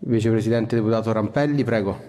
Vicepresidente deputato Rampelli, prego.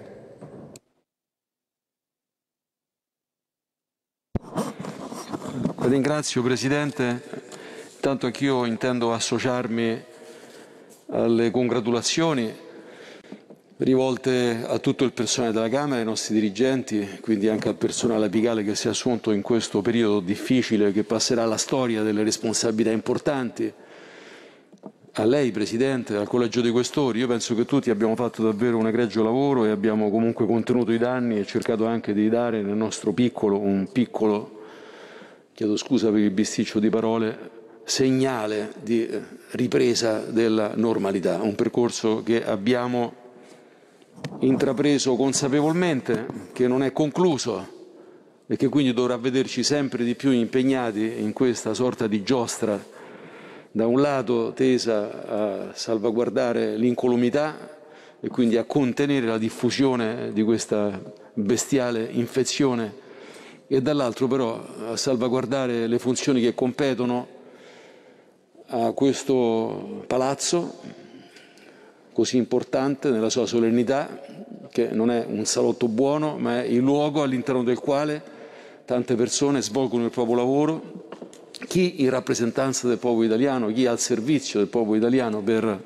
Ringrazio Presidente, intanto anch'io intendo associarmi alle congratulazioni rivolte a tutto il personale della Camera, ai nostri dirigenti, quindi anche al personale apicale che si è assunto in questo periodo difficile che passerà alla storia delle responsabilità importanti. A lei Presidente, al Collegio dei Questori, io penso che tutti abbiamo fatto davvero un egregio lavoro e abbiamo comunque contenuto i danni e cercato anche di dare nel nostro piccolo, chiedo scusa per il bisticcio di parole, segnale di ripresa della normalità, un percorso che abbiamo intrapreso consapevolmente, che non è concluso e che quindi dovrà vederci sempre di più impegnati in questa sorta di giostra, da un lato tesa a salvaguardare l'incolumità e quindi a contenere la diffusione di questa bestiale infezione e dall'altro però a salvaguardare le funzioni che competono a questo palazzo così importante nella sua solennità, che non è un salotto buono, ma è il luogo all'interno del quale tante persone svolgono il proprio lavoro, chi in rappresentanza del popolo italiano, chi al servizio del popolo italiano per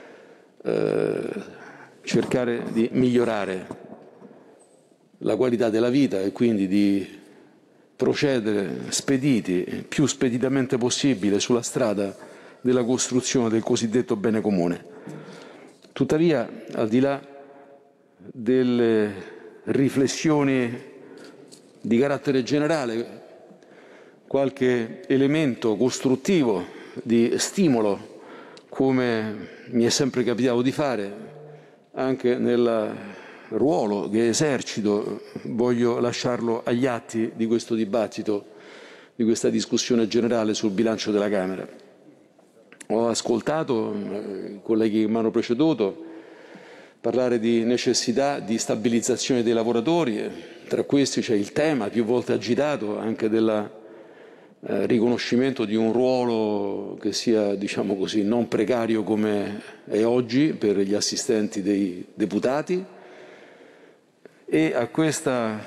cercare di migliorare la qualità della vita e quindi di procedere più speditamente possibile sulla strada della costruzione del cosiddetto bene comune. Tuttavia, al di là delle riflessioni di carattere generale, qualche elemento costruttivo di stimolo, come mi è sempre capitato di fare anche nel ruolo che esercito, voglio lasciarlo agli atti di questo dibattito, di questa discussione generale sul bilancio della Camera. Ho ascoltato i colleghi che mi hanno preceduto parlare di necessità di stabilizzazione dei lavoratori, tra questi c'è il tema più volte agitato anche del riconoscimento di un ruolo che sia, diciamo così, non precario come è oggi per gli assistenti dei deputati, e a questa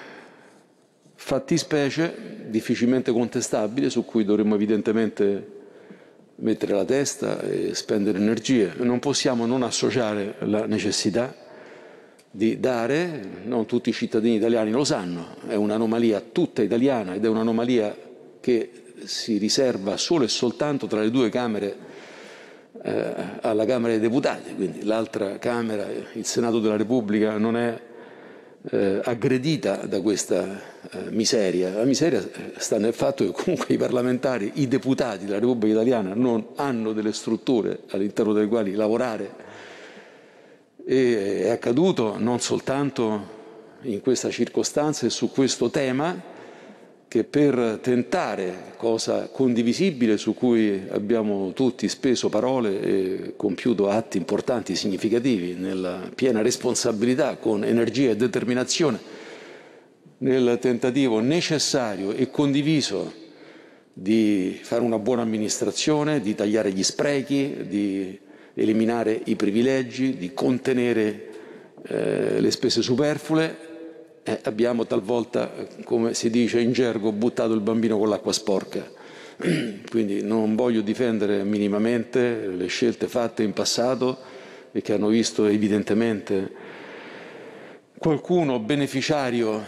fattispecie difficilmente contestabile, su cui dovremmo evidentemente mettere la testa e spendere energie, non possiamo non associare la necessità di dare, non tutti i cittadini italiani lo sanno, è un'anomalia tutta italiana ed è un'anomalia che si riserva solo e soltanto tra le due Camere alla Camera dei Deputati, quindi l'altra Camera, il Senato della Repubblica, non è aggredita da questa miseria. La miseria sta nel fatto che comunque i parlamentari, i deputati della Repubblica Italiana non hanno delle strutture all'interno delle quali lavorare, e è accaduto non soltanto in questa circostanza e su questo tema, che per tentare, cosa condivisibile su cui abbiamo tutti speso parole e compiuto atti importanti, significativi, nella piena responsabilità, con energia e determinazione, nel tentativo necessario e condiviso di fare una buona amministrazione, di tagliare gli sprechi, di eliminare i privilegi, di contenere le spese superflue, abbiamo talvolta, come si dice in gergo, buttato il bambino con l'acqua sporca. Quindi non voglio difendere minimamente le scelte fatte in passato e che hanno visto evidentemente qualcuno beneficiario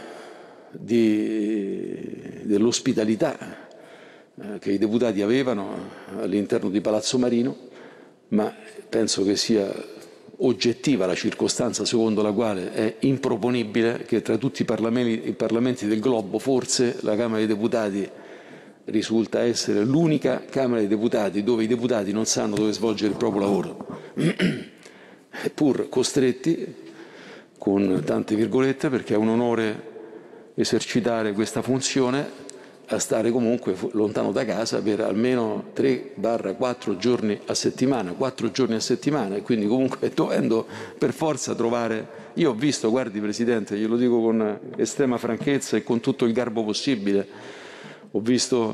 dell'ospitalità che i deputati avevano all'interno di Palazzo Marino, ma penso che sia oggettiva la circostanza secondo la quale è improponibile che tra tutti i parlamenti del globo forse la Camera dei Deputati risulta essere l'unica Camera dei Deputati dove i deputati non sanno dove svolgere il proprio lavoro, pur costretti, con tante virgolette, perché è un onore esercitare questa funzione, a stare comunque lontano da casa per almeno 3-4 giorni a settimana, 4 giorni a settimana, e quindi comunque dovendo per forza trovare. Io ho visto, guardi Presidente, glielo dico con estrema franchezza e con tutto il garbo possibile, ho visto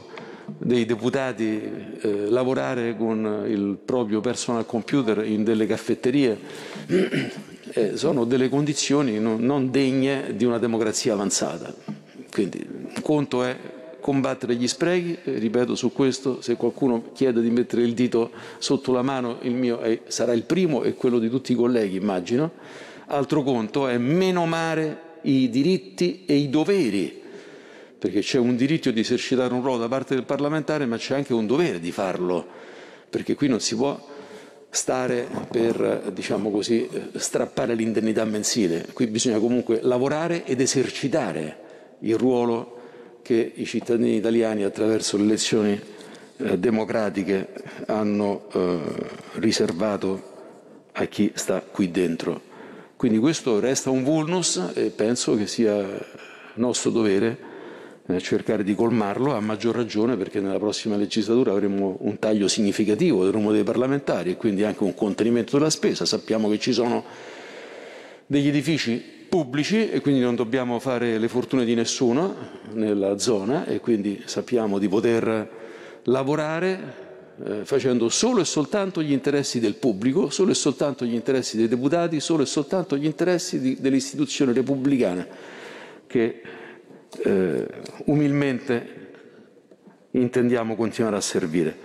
dei deputati lavorare con il proprio personal computer in delle caffetterie sono delle condizioni non degne di una democrazia avanzata. Quindi un conto è combattere gli sprechi, ripeto su questo, se qualcuno chiede di mettere il dito sotto la mano, il mio sarà il primo e quello di tutti i colleghi, immagino. Altro conto è menomare i diritti e i doveri, perché c'è un diritto di esercitare un ruolo da parte del parlamentare, ma c'è anche un dovere di farlo, perché qui non si può stare per, diciamo così, strappare l'indennità mensile. Qui bisogna comunque lavorare ed esercitare il ruolo che i cittadini italiani attraverso le elezioni democratiche hanno riservato a chi sta qui dentro. Quindi questo resta un vulnus e penso che sia nostro dovere cercare di colmarlo, a maggior ragione perché nella prossima legislatura avremo un taglio significativo del numero dei parlamentari e quindi anche un contenimento della spesa. Sappiamo che ci sono degli edifici pubblici e quindi non dobbiamo fare le fortune di nessuno nella zona e quindi sappiamo di poter lavorare facendo solo e soltanto gli interessi del pubblico, solo e soltanto gli interessi dei deputati, solo e soltanto gli interessi dell'istituzione repubblicana che umilmente intendiamo continuare a servire.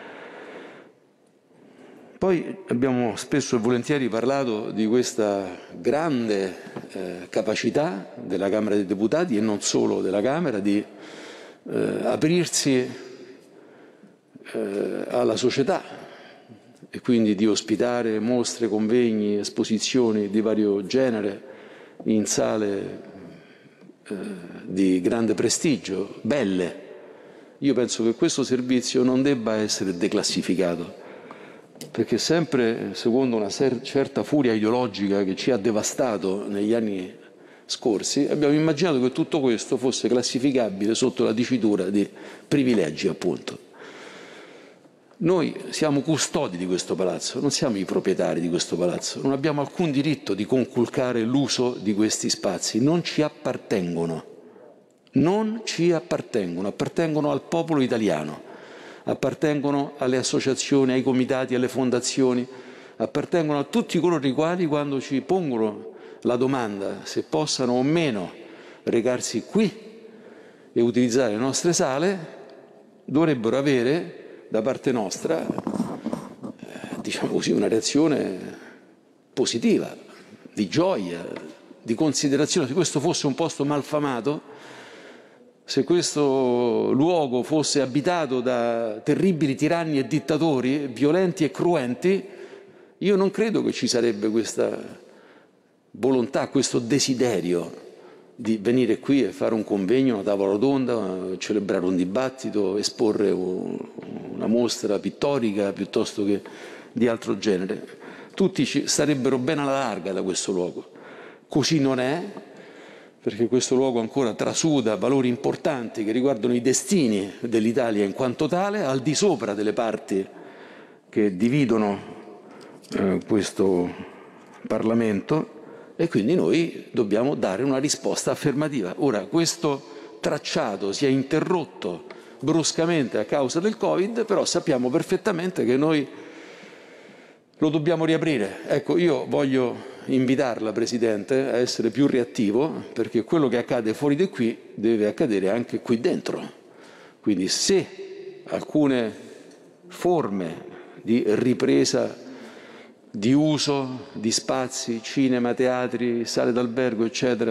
Poi abbiamo spesso e volentieri parlato di questa grande capacità della Camera dei Deputati e non solo della Camera di aprirsi alla società e quindi di ospitare mostre, convegni, esposizioni di vario genere in sale di grande prestigio, belle. Io penso che questo servizio non debba essere declassificato, perché sempre secondo una certa furia ideologica che ci ha devastato negli anni scorsi, abbiamo immaginato che tutto questo fosse classificabile sotto la dicitura di privilegi, appunto. Noi siamo custodi di questo palazzo, non siamo i proprietari di questo palazzo, non abbiamo alcun diritto di conculcare l'uso di questi spazi, non ci appartengono, appartengono al popolo italiano, appartengono alle associazioni, ai comitati, alle fondazioni, appartengono a tutti coloro i quali quando ci pongono la domanda se possano o meno recarsi qui e utilizzare le nostre sale, dovrebbero avere da parte nostra, diciamo così, una reazione positiva, di gioia, di considerazione. Se questo fosse un posto malfamato, se questo luogo fosse abitato da terribili tiranni e dittatori, violenti e cruenti, io non credo che ci sarebbe questa volontà, questo desiderio di venire qui e fare un convegno, una tavola rotonda, celebrare un dibattito, esporre una mostra pittorica piuttosto che di altro genere. Tutti ci starebbero ben alla larga da questo luogo. Così non è, perché questo luogo ancora trasuda valori importanti che riguardano i destini dell'Italia in quanto tale, al di sopra delle parti che dividono questo Parlamento. E quindi noi dobbiamo dare una risposta affermativa. Ora, questo tracciato si è interrotto bruscamente a causa del Covid, però sappiamo perfettamente che noi lo dobbiamo riaprire. Ecco, io voglio invitarla, Presidente, a essere più reattivo, perché quello che accade fuori di qui deve accadere anche qui dentro. Quindi se alcune forme di ripresa di uso di spazi, cinema, teatri, sale d'albergo, eccetera,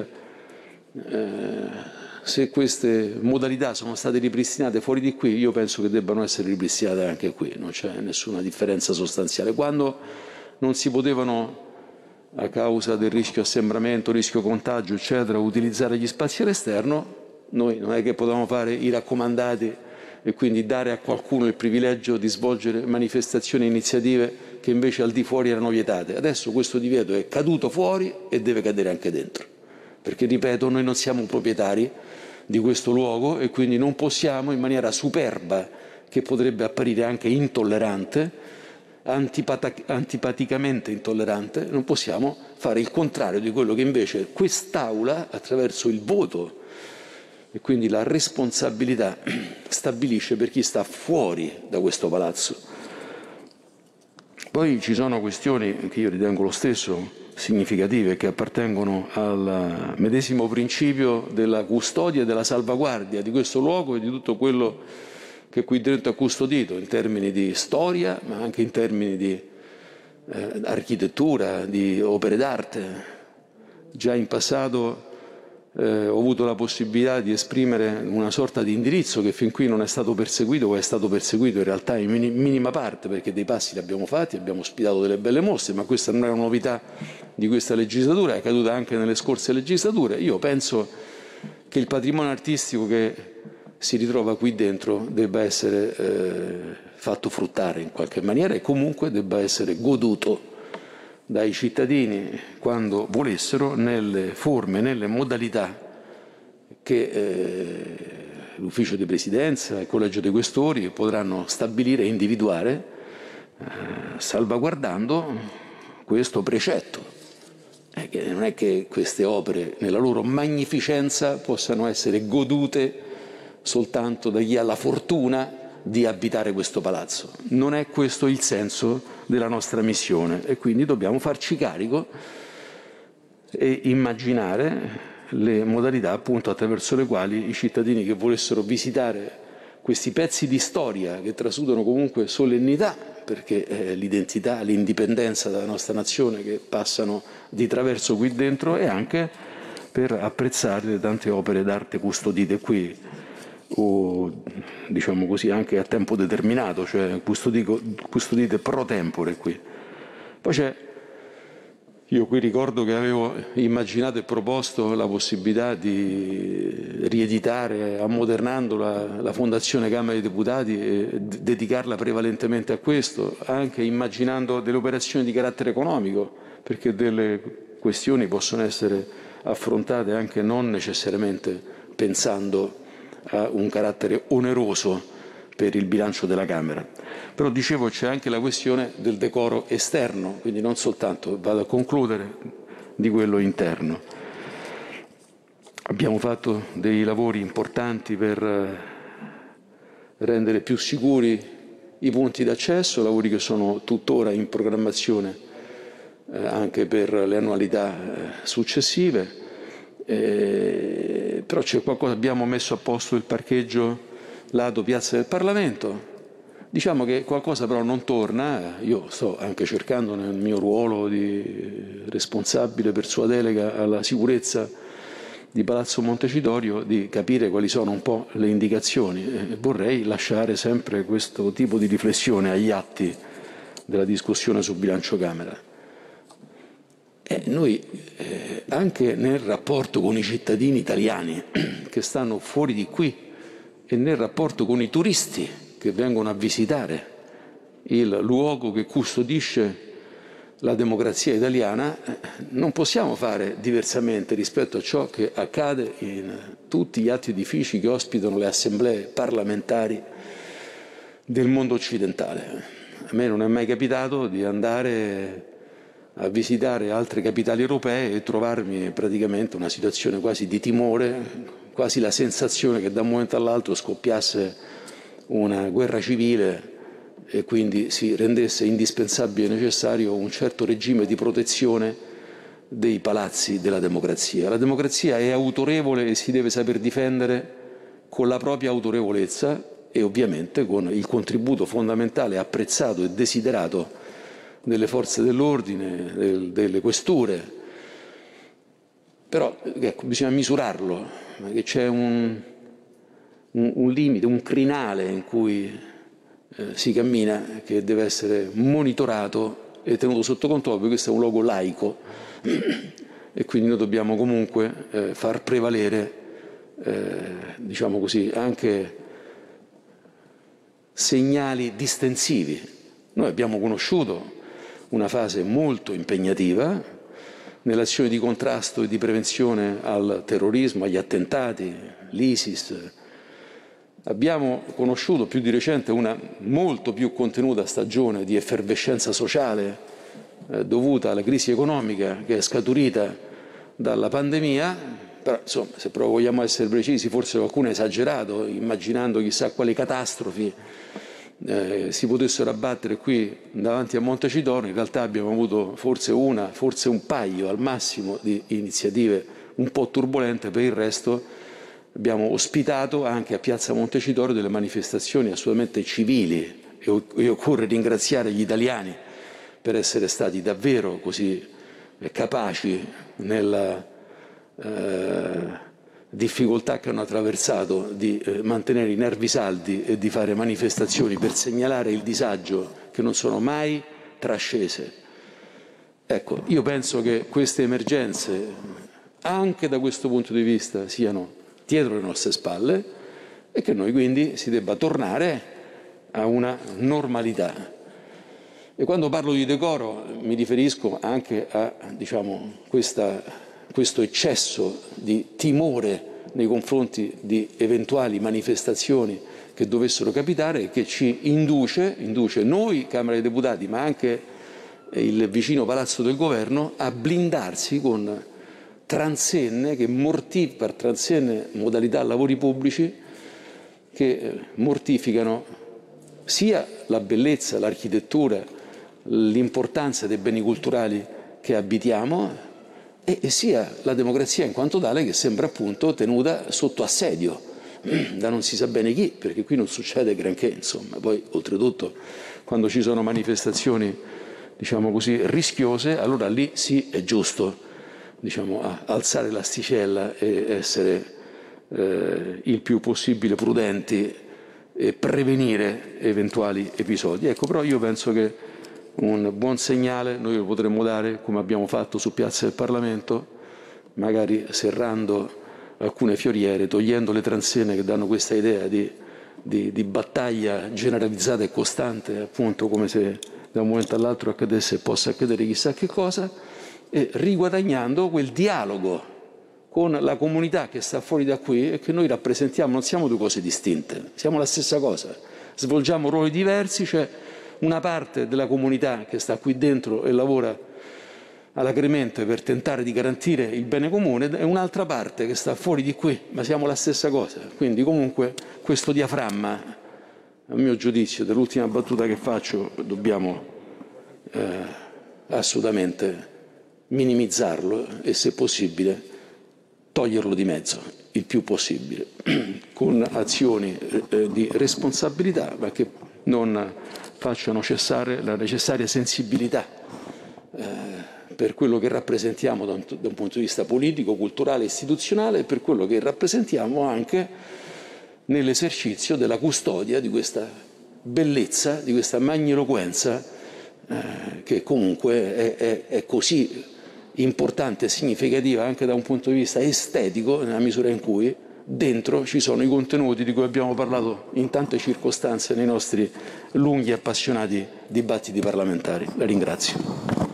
se queste modalità sono state ripristinate fuori di qui, io penso che debbano essere ripristinate anche qui, non c'è nessuna differenza sostanziale. Quando non si potevano, a causa del rischio assembramento, rischio contagio, eccetera, utilizzare gli spazi all'esterno, noi non è che potevamo fare i raccomandati e quindi dare a qualcuno il privilegio di svolgere manifestazioni e iniziative che invece al di fuori erano vietate. Adesso questo divieto è caduto fuori e deve cadere anche dentro, perché, ripeto, noi non siamo proprietari di questo luogo e quindi non possiamo, in maniera superba, che potrebbe apparire anche intollerante, antipaticamente intollerante, non possiamo fare il contrario di quello che invece quest'Aula, attraverso il voto e quindi la responsabilità stabilisce per chi sta fuori da questo palazzo. Poi ci sono questioni che io ritengo lo stesso significative, che appartengono al medesimo principio della custodia e della salvaguardia di questo luogo e di tutto quello che qui dentro è custodito, in termini di storia, ma anche in termini di architettura, di opere d'arte. Già in passato ho avuto la possibilità di esprimere una sorta di indirizzo che fin qui non è stato perseguito, o è stato perseguito in realtà in minima parte, perché dei passi li abbiamo fatti, abbiamo ospitato delle belle mostre, ma questa non è una novità di questa legislatura, è accaduta anche nelle scorse legislature. Io penso che il patrimonio artistico che si ritrova qui dentro debba essere fatto fruttare in qualche maniera e comunque debba essere goduto dai cittadini quando volessero, nelle forme, nelle modalità che l'ufficio di presidenza e il collegio dei questori potranno stabilire e individuare, salvaguardando questo precetto. Che non è che queste opere nella loro magnificenza possano essere godute soltanto da chi ha la fortuna di abitare questo palazzo. Non è questo il senso della nostra missione e quindi dobbiamo farci carico e immaginare le modalità appunto attraverso le quali i cittadini che volessero visitare questi pezzi di storia che trasudano comunque solennità, perché è l'identità, l'indipendenza della nostra nazione che passano di traverso qui dentro, e anche per apprezzare le tante opere d'arte custodite qui, o diciamo così anche a tempo determinato, cioè custodite pro tempore qui. Poi io qui ricordo che avevo immaginato e proposto la possibilità di rieditare, ammodernando la Fondazione Camera dei Deputati e dedicarla prevalentemente a questo, anche immaginando delle operazioni di carattere economico, perché delle questioni possono essere affrontate anche non necessariamente pensando a un carattere oneroso per il bilancio della Camera. Però dicevo c'è anche la questione del decoro esterno, quindi non soltanto, vado a concludere, di quello interno. Abbiamo fatto dei lavori importanti per rendere più sicuri i punti d'accesso, lavori che sono tuttora in programmazione anche per le annualità successive. Però c'è qualcosa, abbiamo messo a posto il parcheggio lato Piazza del Parlamento. Diciamo che qualcosa però non torna, io sto anche cercando nel mio ruolo di responsabile per sua delega alla sicurezza di Palazzo Montecitorio di capire quali sono un po' le indicazioni. Vorrei lasciare sempre questo tipo di riflessione agli atti della discussione sul bilancio Camera. Noi anche nel rapporto con i cittadini italiani che stanno fuori di qui e nel rapporto con i turisti che vengono a visitare il luogo che custodisce la democrazia italiana, non possiamo fare diversamente rispetto a ciò che accade in tutti gli altri edifici che ospitano le assemblee parlamentari del mondo occidentale. A me non è mai capitato di andare a visitare altre capitali europee e trovarmi praticamente una situazione quasi di timore, quasi la sensazione che da un momento all'altro scoppiasse una guerra civile e quindi si rendesse indispensabile e necessario un certo regime di protezione dei palazzi della democrazia. La democrazia è autorevole e si deve saper difendere con la propria autorevolezza e ovviamente con il contributo fondamentale, apprezzato e desiderato delle forze dell'ordine, delle questure. Però ecco, bisogna misurarlo, perché c'è un limite, un crinale in cui si cammina che deve essere monitorato e tenuto sotto controllo, perché questo è un luogo laico e quindi noi dobbiamo comunque far prevalere, diciamo così, anche segnali distensivi. Noi abbiamo conosciuto una fase molto impegnativa nell'azione di contrasto e di prevenzione al terrorismo, agli attentati, l'ISIS. Abbiamo conosciuto più di recente una molto più contenuta stagione di effervescenza sociale dovuta alla crisi economica che è scaturita dalla pandemia, però insomma, se proprio vogliamo essere precisi, forse qualcuno ha esagerato, immaginando chissà quali catastrofi si potessero abbattere qui davanti a Montecitorio. In realtà abbiamo avuto forse un paio al massimo di iniziative un po' turbolente. Per il resto abbiamo ospitato anche a Piazza Montecitorio delle manifestazioni assolutamente civili e occorre ringraziare gli italiani per essere stati davvero così capaci nella difficoltà che hanno attraversato di mantenere i nervi saldi e di fare manifestazioni per segnalare il disagio che non sono mai trascese. Ecco, io penso che queste emergenze, anche da questo punto di vista, siano dietro le nostre spalle e che noi quindi si debba tornare a una normalità. E quando parlo di decoro mi riferisco anche a, diciamo, questo eccesso di timore nei confronti di eventuali manifestazioni che dovessero capitare e che ci induce noi, Camera dei Deputati, ma anche il vicino Palazzo del Governo, a blindarsi con transenne modalità lavori pubblici che mortificano sia la bellezza, l'architettura, l'importanza dei beni culturali che abitiamo e sia la democrazia in quanto tale, che sembra appunto tenuta sotto assedio da non si sa bene chi, perché qui non succede granché, insomma. Poi oltretutto quando ci sono manifestazioni, diciamo così, rischiose, allora lì sì è giusto, diciamo, alzare l'asticella e essere il più possibile prudenti e prevenire eventuali episodi. Ecco, però io penso che un buon segnale noi lo potremmo dare, come abbiamo fatto su Piazza del Parlamento, magari serrando alcune fioriere, togliendo le transenne che danno questa idea di battaglia generalizzata e costante, appunto come se da un momento all'altro accadesse e possa accadere chissà che cosa, e riguadagnando quel dialogo con la comunità che sta fuori da qui e che noi rappresentiamo. Non siamo due cose distinte, siamo la stessa cosa, svolgiamo ruoli diversi. C'è una parte della comunità che sta qui dentro e lavora alacremente per tentare di garantire il bene comune e un'altra parte che sta fuori di qui, ma siamo la stessa cosa. Quindi comunque questo diaframma, a mio giudizio, dell'ultima battuta che faccio, dobbiamo assolutamente minimizzarlo e, se possibile, toglierlo di mezzo il più possibile, con azioni di responsabilità, ma che non facciano cessare la necessaria sensibilità per quello che rappresentiamo da un punto di vista politico, culturale, istituzionale, e per quello che rappresentiamo anche nell'esercizio della custodia di questa bellezza, di questa magniloquenza che comunque è così importante e significativa anche da un punto di vista estetico, nella misura in cui dentro ci sono i contenuti di cui abbiamo parlato in tante circostanze nei nostri lunghi e appassionati dibattiti parlamentari. La ringrazio.